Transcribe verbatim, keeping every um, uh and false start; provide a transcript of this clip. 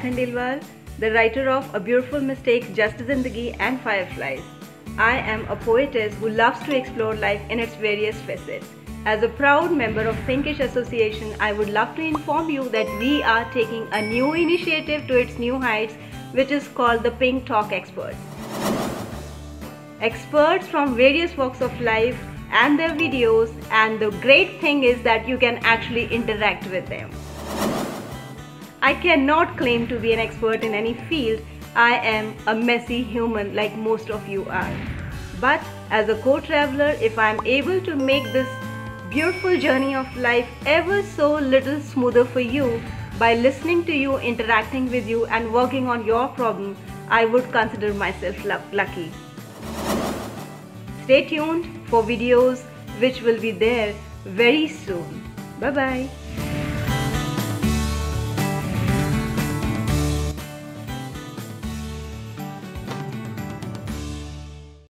Khandelwal, the writer of A Beautiful Mistake, Just Zindagi and Fireflies. I am a poetess who loves to explore life in its various facets. As a proud member of Pinkish Association, I would love to inform you that we are taking a new initiative to its new heights, which is called the Pink Talk Experts. Experts from various walks of life and their videos, and the great thing is that you can actually interact with them. I cannot claim to be an expert in any field. I am a messy human like most of you are. But as a co-traveler, if I am able to make this beautiful journey of life ever so little smoother for you by listening to you, interacting with you and working on your problem, I would consider myself lucky. Stay tuned for videos which will be there very soon. Bye bye.